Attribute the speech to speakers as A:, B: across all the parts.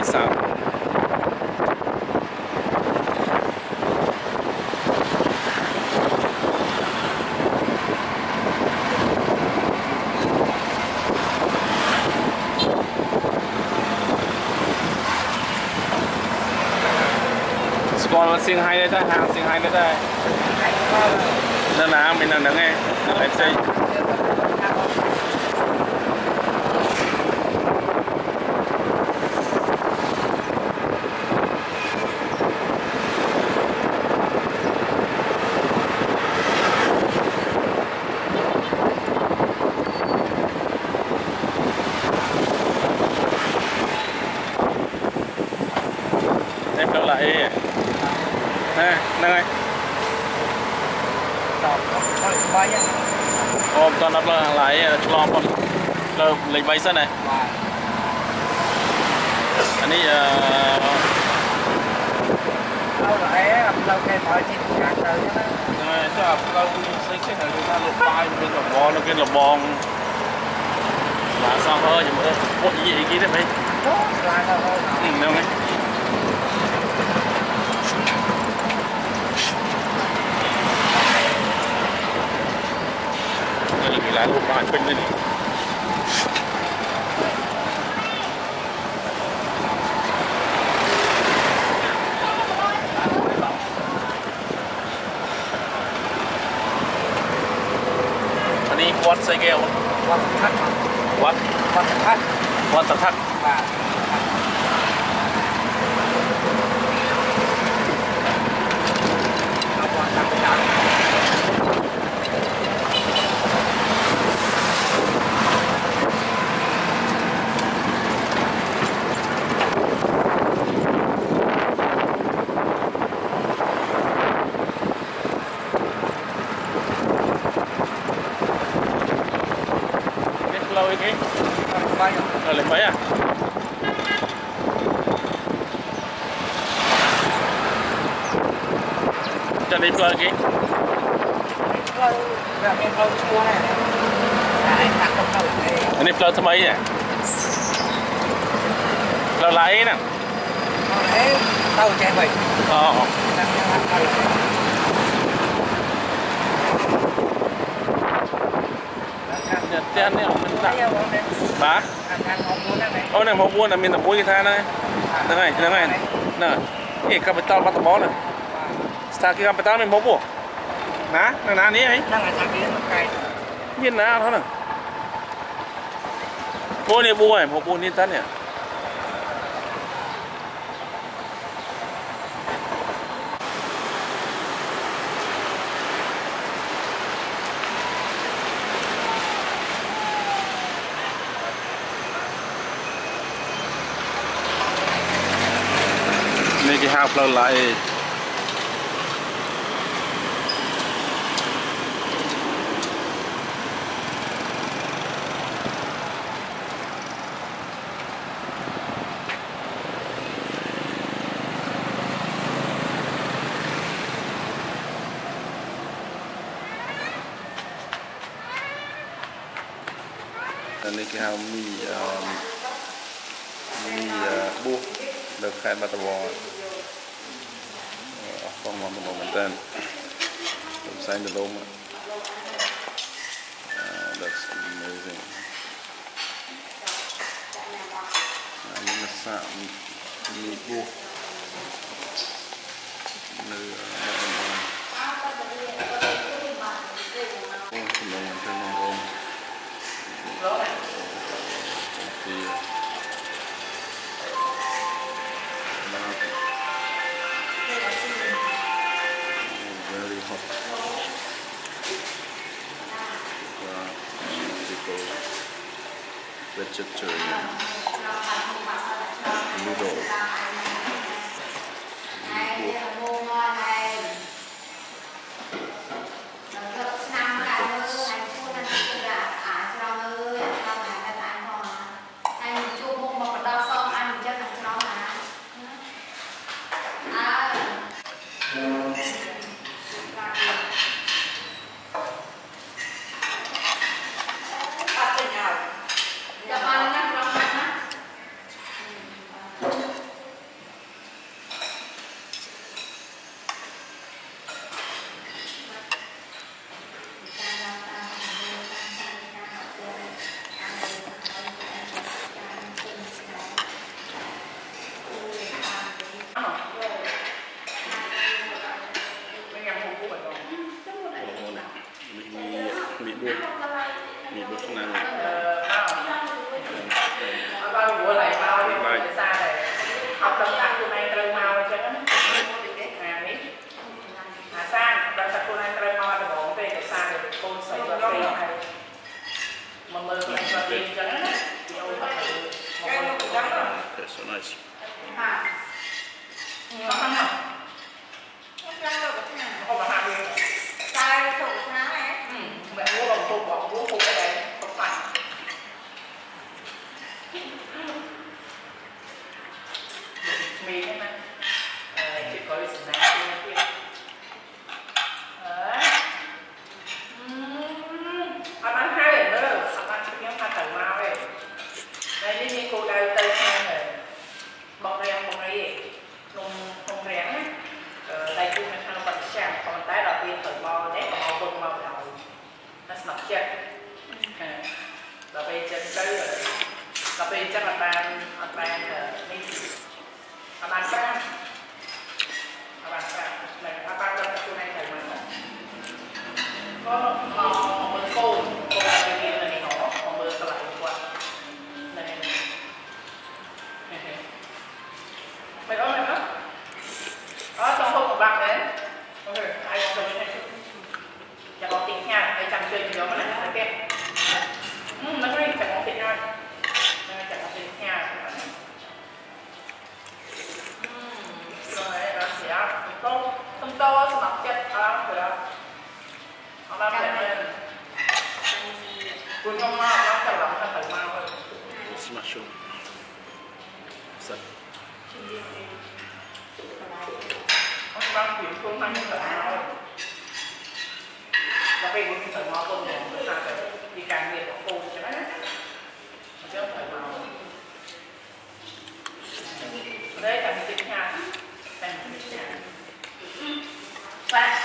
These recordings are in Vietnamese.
A: sao còn xin hay đấy ta hàng xin hay đấy ta nên là mình đang nghe lại xây em đâu lại nè này ôm toàn đập lại cho con lấy bay sân này anh ấy
B: lâu lại lâu cái mọi chuyện cả đời đó
A: này cho lâu xây cái này người ta lột bay bên là bò nó kia là bòn là sao hơi nhưng mà có gì kia đấy mấy đâu mấy lại một vài bên này anh đi quát xây keo
B: quát thắt
A: quát thắt lên mấy à cho đi phơi kì anh đi phơi mấy nè phơi lại nè
B: tao chạy vậy
A: trên này mình đặt bà ô này một buôn là mình tập muối tha này nè cái capital bắt bó này sao cái capital mình một buôn ná ná ní ấy nhìn ná thôi nè buôn này buôn này một buôn đi tắt nè cái hào phơi lại đây cái hào mi buộc được khai bắt đầu không làm một mình tênผมใส่ในโลม that's amazing อันนี้มันสามมีบุกเนื้อโอ้ขนมเป็นนมดีvery hot vegetarian noodle nice.
B: Có không nào? Không có hạt gì. Cay thuộc tháng này. Mẹ mua đồng phục bỏ mua phục cái đấy không phải. Mì thế này. Chị có gì snack kia. Anh ăn hai lần nữa rồi, anh ăn cái hai tầng mau đây. Đây đi cô đây tây sang rồi. Bọc này nung rén á. Đây cũng là nó bật sang, còn tái đầu tiên thử bò đấy còn màu vừng màu đầu. Nó sọc chết. Rồi bây giờ cái rồi bây chắc là bàn đi. Bàn sang. Bàn sang. Này bàn cho cô này thử mà. Có màu cô này kia này nó còn mưa lại quá. Này. Mày ơi mày ơi. Đó trong hôm một bạn đến. Ok, ai có cái này. Chả có tiếng nha, ai chẳng chơi nhiều mà này, ok. Nó có đi chẳng có tiếng nha. Chẳng có tiếng nha. Rồi đó sẽ không to xong mặt chất được. Nó làm đẹp lên. Cuốn không mau, nó chào lắm, nó phải mau hơn.
A: Smash on. Sạch.
B: Nó đang chuyển cuốn mang như phải mau. Và vì mình phải mau hơn rồi, chúng ta phải đi càng nhiệt của cô cho nó. Chứ không phải mau. Ở đây chẳng bị tiếng nhà. Chẳng bị tiếng nhà. Và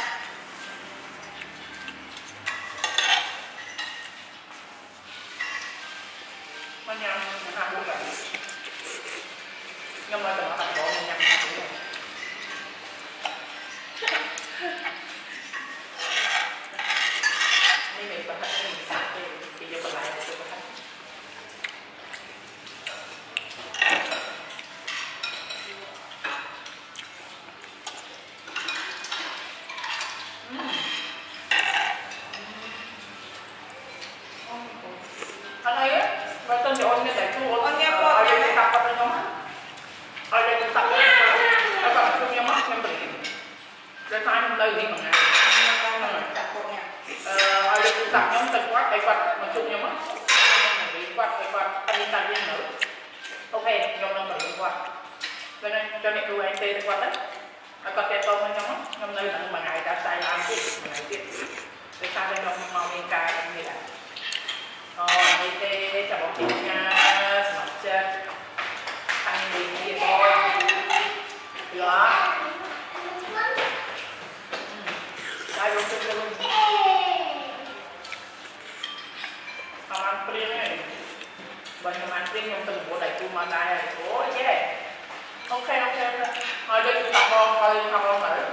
B: mình nhằm mình làm luôn vậy nhưng mà đừng có tập bộ mình nhằm làm luôn đi mình bật hết mình sạch thì giờ bật lại một chút bật hết anh ấy á và tên cho anh nghe tại chú anh nghe qua ở đây tập tập bên nhóm ở đây tập tập ở tập chung nhóm mắt em bình để thay mình đây đi bằng ngày ở đây tập nhóm tập quát cái quạt mà chung nhóm mắt quạt anh đi tập viên nữa ok nhóm năm bảy quạt cho nên cô anh tê quạt đấy còn cái tôm bên nhóm nhóm nơi là mà ngày đã xài làm gì ngày tiếp để sao bên nhóm màu miếng cay như vậy đi tê chào bóng chị nha mặt chân anh đi kia thôi đó đây luôn chân luôn không ăn priêng này bên không ăn priêng trong từng bộ đầy cua mà đây này ủa yeah ok thôi đi tập con thôi học con thử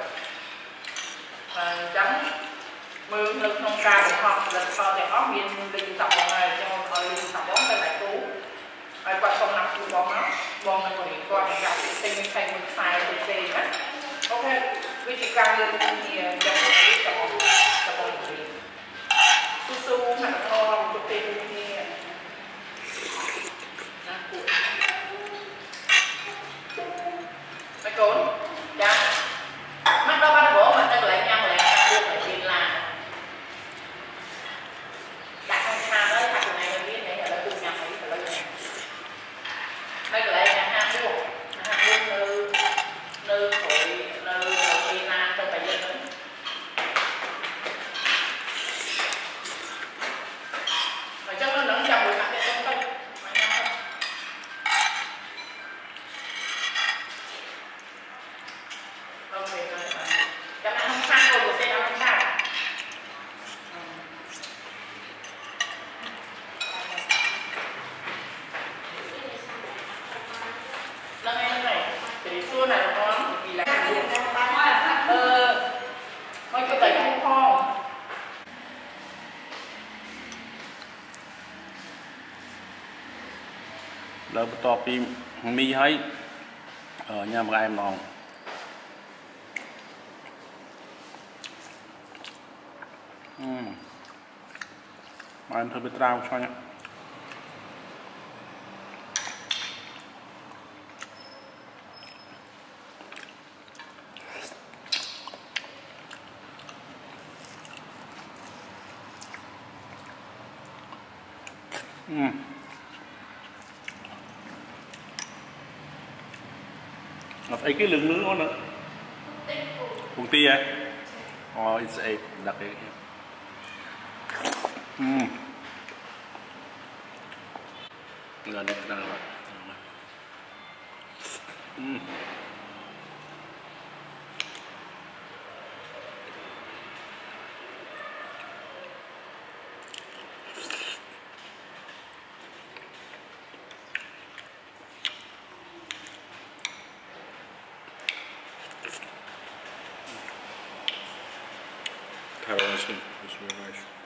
B: chấm mưa lực không cao được học lực to thì óc viên đi tập con này cho thôi đi tập bóng tay lại cú ai qua không nằm cú bóng nó bóng này còn đi qua thì gặp tình thành mình xài từ tiền á ok vì chỉ càng lên thì trong cái tập bóng gì su mà nó to một chút tiền như thế mấy cốn dạ mắt đâu bắt bố mà đang lại nhăn lại buộc phải tiền là đặt con tha đấy đặt cái này biết đấy là tôi nhầm ấy phải lấy này mấy cái này là hang buộc nơi thổi nơi tiền là tôi phải lên đấy mà chắc nó nắng trong buổi sáng sẽ không không cái này không sang rồi sẽ không sang lần này thì xưa này nó vì là mấy cái tay không kho
A: Rồi to pi mi hay ở nhà một em nòng mà em thôi biết trao cho nhé Ấy cái lưng nướng ngon nữa. Hùng ti à? Oh, it's egg. Duck egg. Ngon đấy, ngon lắm. How do I say? It's really nice.